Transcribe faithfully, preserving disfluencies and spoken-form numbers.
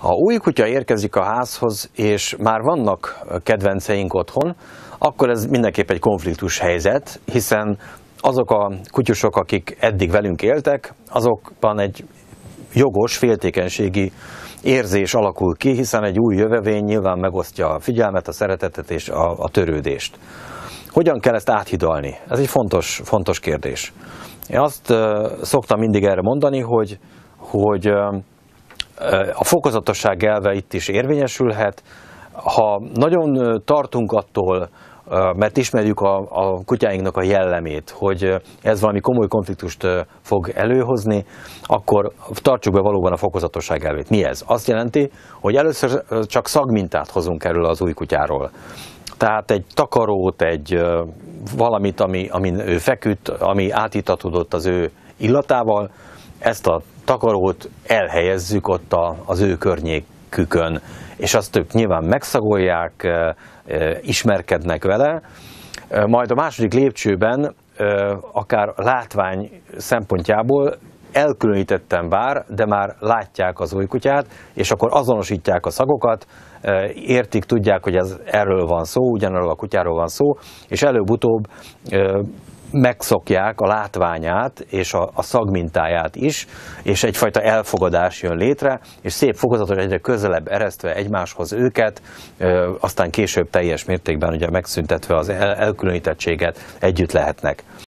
Ha új kutya érkezik a házhoz, és már vannak kedvenceink otthon, akkor ez mindenképp egy konfliktus helyzet, hiszen azok a kutyusok, akik eddig velünk éltek, azokban egy jogos féltékenységi érzés alakul ki, hiszen egy új jövevény nyilván megosztja a figyelmet, a szeretetet és a, a törődést. Hogyan kell ezt áthidalni? Ez egy fontos, fontos kérdés. Én azt uh, szoktam mindig erre mondani, hogy, hogy uh, a fokozatosság elve itt is érvényesülhet. Ha nagyon tartunk attól, mert ismerjük a, a kutyáinknak a jellemét, hogy ez valami komoly konfliktust fog előhozni, akkor tartsuk be valóban a fokozatosság elvét. Mi ez? Azt jelenti, hogy először csak szagmintát hozunk erről az új kutyáról. Tehát egy takarót, egy valamit, ami, amin ő feküdt, ami átítatódott az ő illatával, ezt a takarót elhelyezzük ott a, az ő környékükön, és azt ők nyilván megszagolják, ismerkednek vele, majd a második lépcsőben akár látvány szempontjából elkülönítettem bár, de már látják az új kutyát, és akkor azonosítják a szagokat, értik, tudják, hogy ez erről van szó, ugyanarról a kutyáról van szó, és előbb-utóbb megszokják a látványát és a, a szagmintáját is, és egyfajta elfogadás jön létre, és szép fokozatos egyre közelebb eresztve egymáshoz őket, ö, aztán később teljes mértékben ugye megszüntetve az el, elkülönítettséget együtt lehetnek.